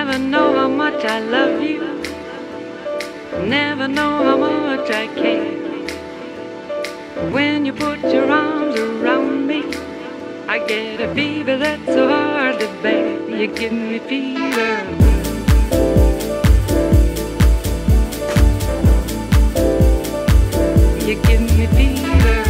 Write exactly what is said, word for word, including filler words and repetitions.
Never know how much I love you. Never know how much I care. When you put your arms around me, I get a fever that's so hard to bear. You give me fever. You give me fever.